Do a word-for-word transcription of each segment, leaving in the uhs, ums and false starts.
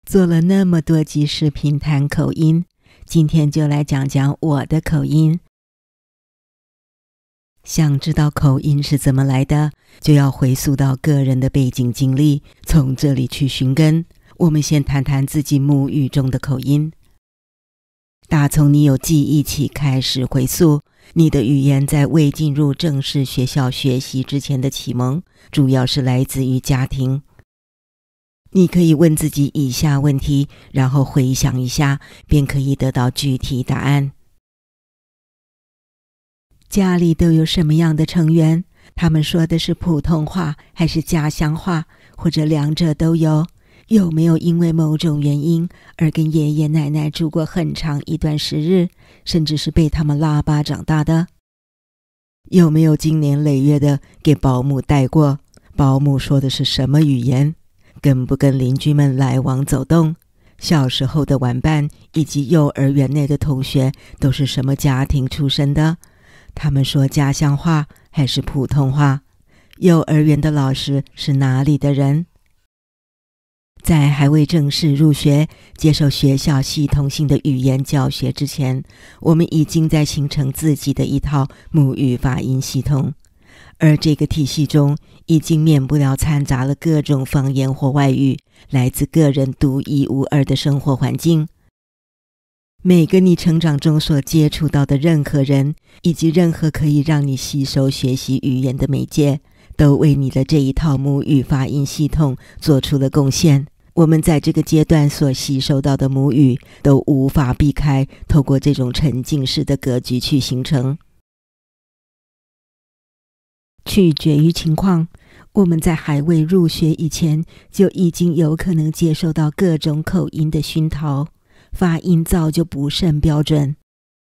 做了那么多集视频谈口音，今天就来讲讲我的口音。想知道口音是怎么来的，就要回溯到个人的背景经历，从这里去寻根。我们先谈谈自己母语中的口音。打从你有记忆起开始回溯，你的语言在未进入正式学校学习之前的启蒙，主要是来自于家庭。你可以问自己以下问题，然后回想一下，便可以得到具体答案。家里都有什么样的成员？他们说的是普通话还是家乡话，或者两者都有？有没有因为某种原因而跟爷爷奶奶住过很长一段时日，甚至是被他们拉拔长大的？有没有经年累月的给保姆带过？保姆说的是什么语言？跟不跟邻居们来往走动？小时候的玩伴以及幼儿园内的同学都是什么家庭出身的？他们说家乡话还是普通话？幼儿园的老师是哪里的人？在还未正式入学，接受学校系统性的语言教学之前，我们已经在形成自己的一套母语发音系统，而这个体系中已经免不了掺杂了各种方言或外语，来自个人独一无二的生活环境。每个你成长中所接触到的任何人，以及任何可以让你吸收学习语言的媒介，都为你的这一套母语发音系统做出了贡献。我们在这个阶段所吸收到的母语，都无法避开透过这种沉浸式的格局去形成。取决于情况，我们在还未入学以前，就已经有可能接受到各种口音的熏陶，发音早就不甚标准。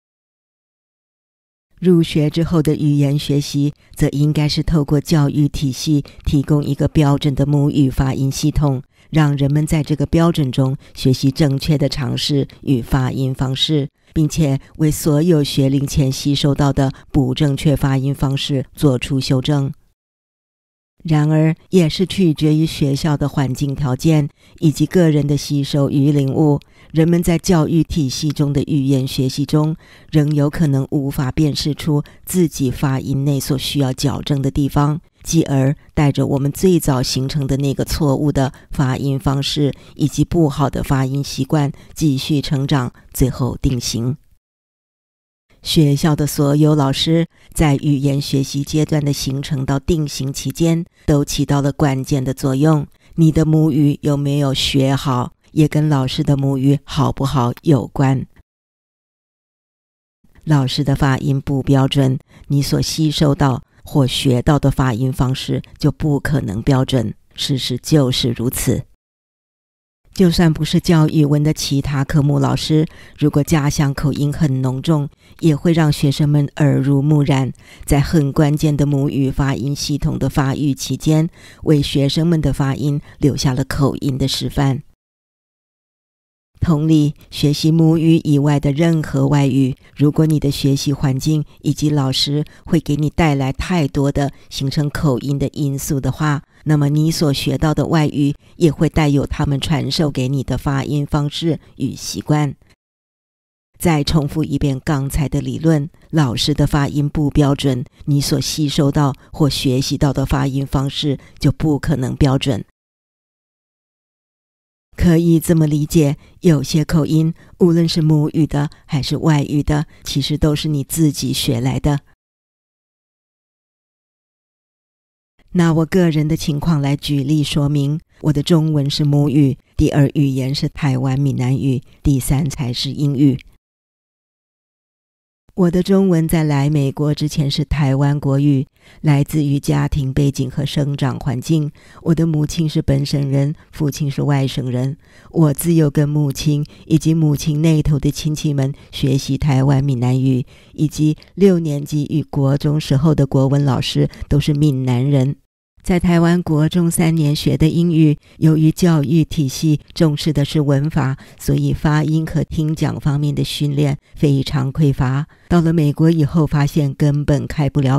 入学之后的语言学习，则应该是透过教育体系提供一个标准的母语发音系统，让人们在这个标准中学习正确的常识与发音方式，并且为所有学龄前吸收到的不正确发音方式做出修正。然而，也是取决于学校的环境条件以及个人的吸收与领悟，人们在教育体系中的语言学习中，仍有可能无法辨识出自己发音内所需要矫正的地方，继而带着我们最早形成的那个错误的发音方式以及不好的发音习惯继续成长，最后定型。学校的所有老师在语言学习阶段的形成到定型期间，都起到了关键的作用。你的母语有没有学好，也跟老师的母语好不好有关。老师的发音不标准，你所吸收到或学到的发音方式就不可能标准，事实就是如此。就算不是教语文的其他科目老师，如果家乡口音很浓重，也会让学生们耳濡目染，在很关键的母语发音系统的发育期间，为学生们的发音留下了口音的示范。同理，学习母语以外的任何外语，如果你的学习环境以及老师会给你带来太多的形成口音的因素的话，那么你所学到的外语也会带有他们传授给你的发音方式与习惯。再重复一遍刚才的理论，老师的发音不标准，你所吸收到或学习到的发音方式就不可能标准。可以这么理解，有些口音，无论是母语的还是外语的，其实都是你自己学来的。拿我个人的情况来举例说明，我的中文是母语，第二语言是台湾闽南语，第三才是英语。我的中文在来美国之前是台湾国语，来自于家庭背景和生长环境。我的母亲是本省人，父亲是外省人。我自幼跟母亲以及母亲那头的亲戚们学习台湾闽南语，以及六年级与国中时候的国文老师都是闽南人。在台湾国中三年学的英语，由于教育体系重视的是文法，所以发音和听讲方面的训练非常匮乏。到了美国以后，发现根本开不了口，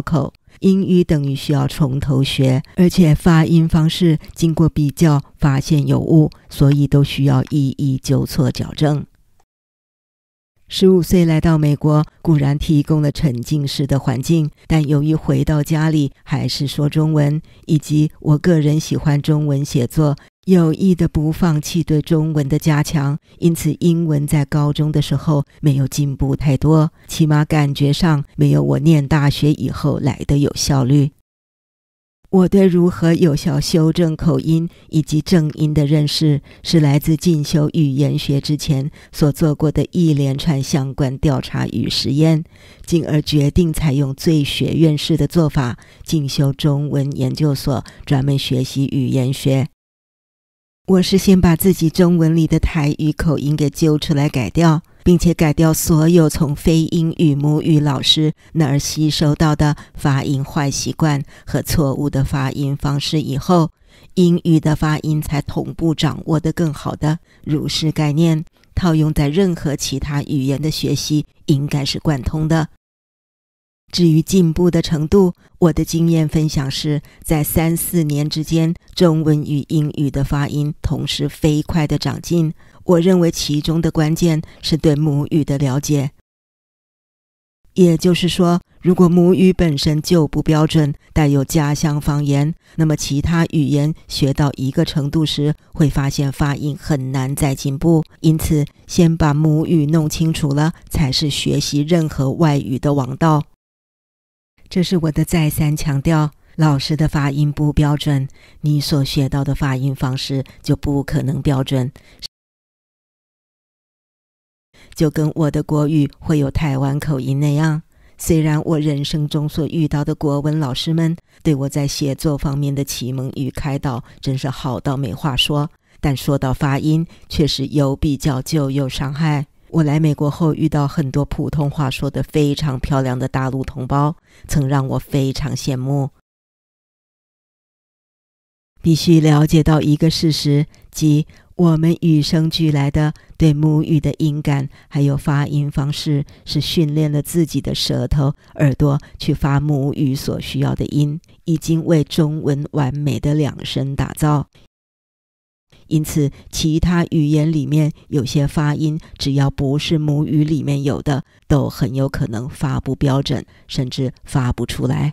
英语等于需要从头学，而且发音方式经过比较发现有误，所以都需要一一纠错矫正。十五岁来到美国，固然提供了沉浸式的环境，但由于回到家里还是说中文，以及我个人喜欢中文写作，有意的不放弃对中文的加强，因此英文在高中的时候没有进步太多，起码感觉上没有我念大学以后来的有效率。我对如何有效修正口音以及正音的认识，是来自进修语言学之前所做过的一连串相关调查与实验，进而决定采用最学院式的做法，进修中文研究所，专门学习语言学。我是先把自己中文里的台语口音给揪出来改掉，并且改掉所有从非英语母语老师那儿吸收到的发音坏习惯和错误的发音方式以后，英语的发音才同步掌握得更好的如是概念，套用在任何其他语言的学习应该是贯通的。至于进步的程度，我的经验分享是，在三四年之间，中文与英语的发音同时飞快的长进。我认为其中的关键是对母语的了解。也就是说，如果母语本身就不标准，带有家乡方言，那么其他语言学到一个程度时，会发现发音很难再进步。因此，先把母语弄清楚了，才是学习任何外语的王道。这是我的再三强调，老师的发音不标准，你所学到的发音方式就不可能标准。就跟我的国语会有台湾口音那样，虽然我人生中所遇到的国文老师们对我在写作方面的启蒙与开导真是好到没话说，但说到发音却是有比较就有伤害。我来美国后遇到很多普通话说得非常漂亮的大陆同胞，曾让我非常羡慕。必须了解到一个事实，即我们与生俱来的对母语的音感还有发音方式，是训练了自己的舌头、耳朵去发母语所需要的音，已经为中文完美的两声打造。因此，其他语言里面有些发音，只要不是母语里面有的，都很有可能发不标准，甚至发不出来。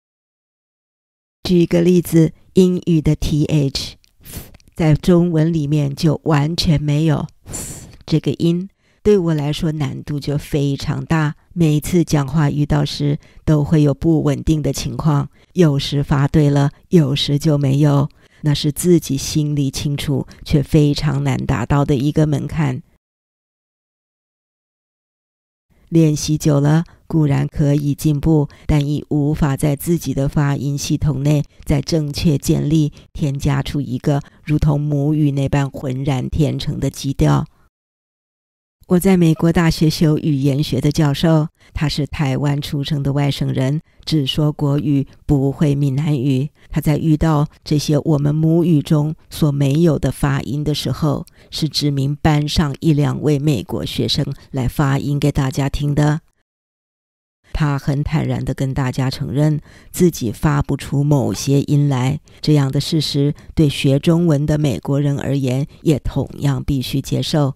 举个例子，英语的 th 在中文里面就完全没有这个音，对我来说难度就非常大。每次讲话遇到时，都会有不稳定的情况，有时发对了，有时就没有。那是自己心里清楚，却非常难达到的一个门槛。练习久了，固然可以进步，但已无法在自己的发音系统内再正确建立、添加出一个如同母语那般浑然天成的基调。我在美国大学修语言学的教授，他是台湾出生的外省人，只说国语，不会闽南语。他在遇到这些我们母语中所没有的发音的时候，是指明班上一两位美国学生来发音给大家听的。他很坦然地跟大家承认自己发不出某些音来，这样的事实对学中文的美国人而言也同样必须接受。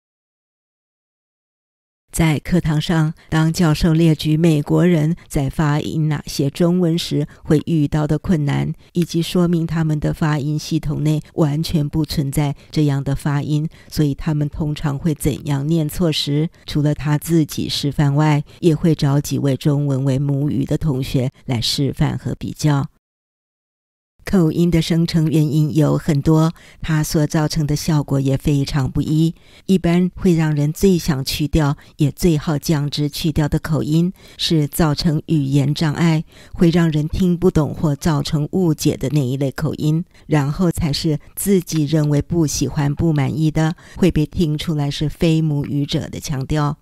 在课堂上，当教授列举美国人在发音哪些中文时会遇到的困难，以及说明他们的发音系统内完全不存在这样的发音，所以他们通常会怎样念错时，除了他自己示范外，也会找几位中文为母语的同学来示范和比较。口音的生成原因有很多，它所造成的效果也非常不一。一般会让人最想去掉，也最好降脂去掉的口音，是造成语言障碍，会让人听不懂或造成误解的那一类口音。然后才是自己认为不喜欢、不满意的，会被听出来是非母语者的腔调。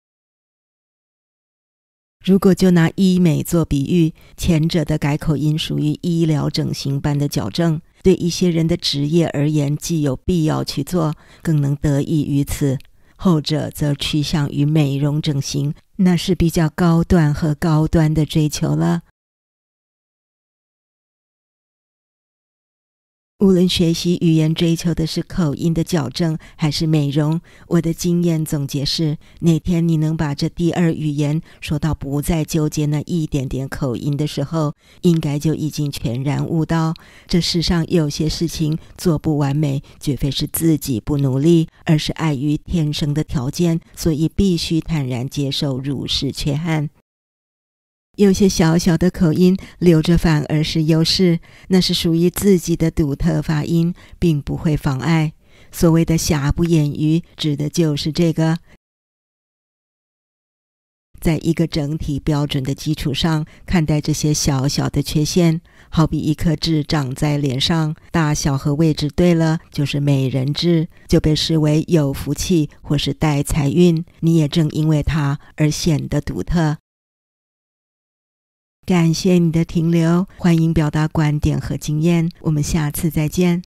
如果就拿医美做比喻，前者的改口音属于医疗整形般的矫正，对一些人的职业而言既有必要去做，更能得益于此。后者则趋向于美容整形，那是比较高段和高端的追求了。 无论学习语言追求的是口音的矫正还是美容，我的经验总结是，哪天你能把这第二语言说到不再纠结那一点点口音的时候，应该就已经全然悟到，这世上有些事情做不完美，绝非是自己不努力，而是碍于天生的条件，所以必须坦然接受如是缺憾。有些小小的口音留着反而是优势，那是属于自己的独特发音，并不会妨碍。所谓的瑕不掩瑜，指的就是这个。在一个整体标准的基础上看待这些小小的缺陷，好比一颗痣长在脸上，大小和位置对了就是美人痣，就被视为有福气或是带财运，你也正因为它而显得独特。感谢你的停留，欢迎表达观点和经验，我们下次再见。